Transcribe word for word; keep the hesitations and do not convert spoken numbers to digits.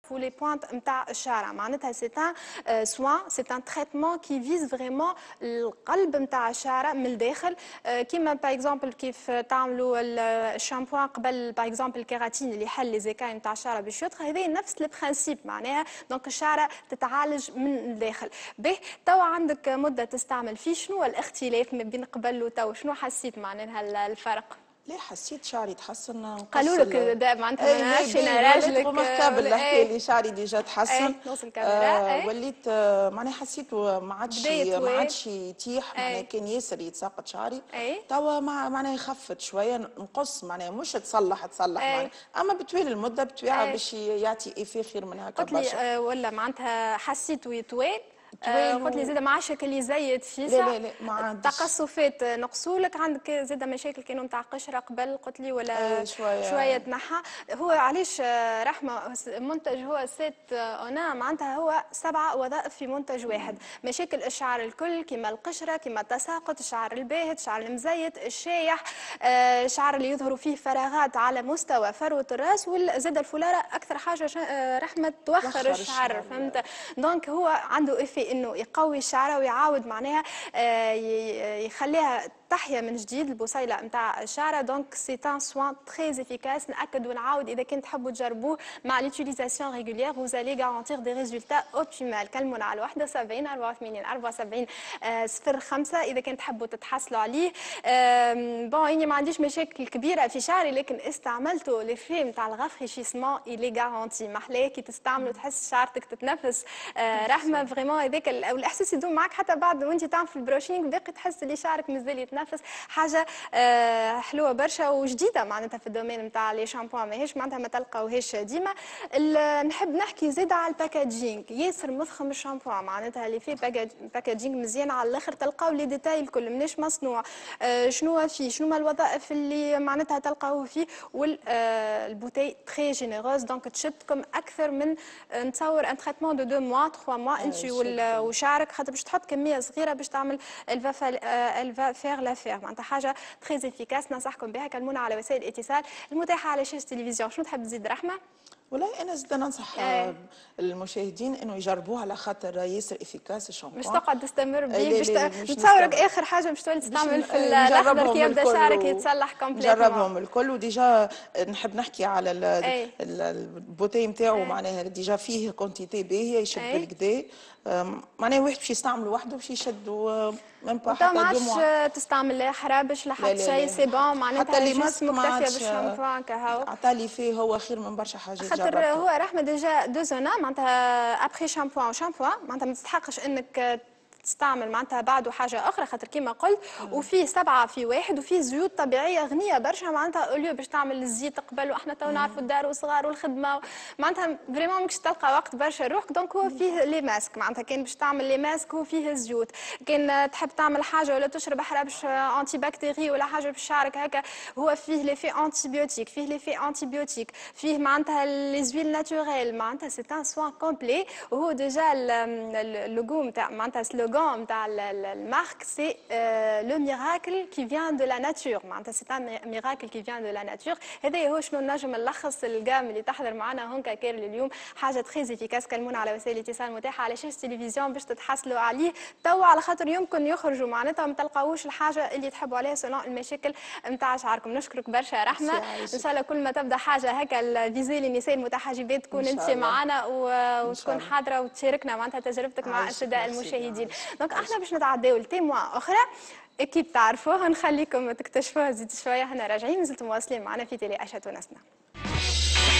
ou les pointes نتاع الشعر معناتها سي ان سوان سي ان تريتمون كي فيز فريمون القلب نتاع الشعر من الداخل كيما باغ اكزومبل كيف تعملوا الشامبوان قبل باغ اكزومبل الكيراتين اللي يحل لي زيكاي نتاع الشعر باش يطهى هذه نفس البرانسيب معناها دونك الشعر تتعالج من الداخل. به توا عندك مده تستعمل فيه شنو الاختلاف ما بين قبل وتو شنو حسيت معناها الفرق؟ لا حسيت شعري تحسن. قالوا لك معناتها ما نعرفش انا راجلك قبل احكي لي شعري ديجا تحسن. نوصل الكاميرا آه وليت آه معناها حسيت ما عادش ما عادش يتيح معناها كان ياسر يتساقط شعري. توا معناها خفت شويه نقص معناها مش تصلح تصلح معناها اما بتوالي المده بطبيعه باش يعطي ايفي خير من هكا برشا. قلت لي ولا معناتها حسيت ويطوال آه قلت لي زيد ما عادش اللي زايد فيه لا لا لا ما عندش تقصفات نقصوا لك عندك زيد مشاكل كانوا نتاع قشره قبل قلت لي ولا آه شويه شويه تنحى. هو علاش رحمه منتج هو سيت انا معناتها هو سبعه وظائف في منتج واحد. مشاكل الشعر الكل كما القشره كما التساقط الشعر الباهت الشعر المزيت الشايح آه الشعر اللي يظهروا فيه فراغات على مستوى فروه الراس وزيد الفلاره اكثر حاجه رحمه توخر الشعر فهمت. دونك هو عنده افي انه يقوي الشعره ويعاود معناها يخليها تحيا من جديد البصيله نتاع الشعره. دونك سي ان سوان تري افيكاس. ناكد ونعاود اذا كنت تحبوا تجربوه مع ليوتيليزاسيون ريغوليير vous allez garantir des résultats optimales. كلمونا على واحد وسبعين أربعة وثمانين أربعة وسبعين صفر خمسة اذا كنت تحبوا تتحصلوا عليه. بون اني ما عنديش مشاكل كبيره في شعري لكن استعملته لي نتاع الغافريشيسمون إلي غارونتي محلاه كي تستعملوا تحس شعرتك تتنفس رحمه فريمون هذاك الاحساس يدوم معك حتى بعد وانت تعمل في البروشينغ باقي تحس اللي شعرك مازال يتنفس. حاجه آه حلوه برشا وجديده معناتها في الدومين نتاع لي شامبوان ماهيش معناتها ما تلقاوهاش ديما. نحب نحكي زيد على الباكاجينغ ياسر مضخم الشامبوان معناتها اللي فيه باكاجينغ مزيان على الاخر تلقاو لي ديتاي الكل مناش مصنوع آه شنو فيه شنو ما الوظائف اللي معناتها تلقاوه فيه والبوتي تري جينيروز دونك تشدكم اكثر من نتصور ان تريتمون دو دو موا ثلاثة موا انت وشعرك خاطر باش تحط كميه صغيره باش تعمل الفا فير لا فير معناتها حاجه تري افيكاس. ننصحكم بها. كلمونا على وسائل الاتصال المتاحه على شاشه التلفزيون. شنو تحب تزيد رحمه؟ والله انا زاد ننصح آه. المشاهدين انه يجربوه على خاطر ياسر افيكاس الشامبوان. مش تقعد تستمر بيه باش نتصورك اخر حاجه باش تولي تستعمل في الاخضر كي يبدا شعرك يتصلح كومبليتمون. نجربهم الكل وديجا نحب نحكي على البوتي نتاعو معناها ديجا فيه كونتيتي باهيه يشد بالكدا معناها واحد باش يستعمل وحده باش يشد ميم با حتى دو موا. ما تستعمل لا حرابش لا حتى شيء سي بون معناتها حتى اللي ماسك مكتفيه بالشامبوان كهو عطا لي فيه هو خير من برشا حاجات. خاطر هو رحمه ديجا دو زونا معناتها ابخي شامبوان وشامبوان معناتها ما تستحقش انك تستعمل معناتها بعده حاجه اخرى خاطر كيما قلت وفيه سبعه في واحد وفيه زيوت طبيعيه غنيه برشا معناتها اوليو باش تعمل الزيت قبل واحنا تو نعرفوا الدار والصغار والخدمه معناتها فريمون ماكش تلقى وقت برشا روحك. دونك هو فيه لي ماسك معناتها كان باش تعمل لي ماسك هو فيه الزيوت. كان تحب تعمل حاجه ولا تشرب حرابش انتي بكتيري ولا حاجه باش شعرك هكا هو فيه لي في انتي بيوتيك فيه لي في انتي بيوتيك فيه معناتها لي زويل ناتوريل معناتها سي ان سوان كومبلي. وهو ديجا اللوغو نتاع معناتها سلوغان نتاع المارك سي لو ميراكل كي فيان دو لا ناتور معناتها سي ان ميراكل كي فيان دو لا ناتور. هذا هو شنو نجم نلخص الجام اللي تحضر معنا هونكا كير اليوم حاجه تري افيكاس. كلمونا على وسائل الاتصال المتاحه على شاشه التلفزيون باش تتحصلوا عليه توا على خاطر يمكن يخرجوا معناتها ما تلقاوش الحاجه اللي تحبوا عليها سلون المشاكل نتاع شعركم. نشكرك برشا رحمه. ان شاء الله كل ما تبدا حاجه هكا الفيزي للنساء المتحجبات تكون انت معنا وتكون حاضره وتشاركنا معناتها تجربتك مع الساده المشاهدين. دونك احنا باش نتعداو لتيموا اخرى اكيد تعرفوها نخليكم تكتشفوها زيد شويه. احنا راجعين مازلتم مواصلين معنا في تيلي عشا تونسنا.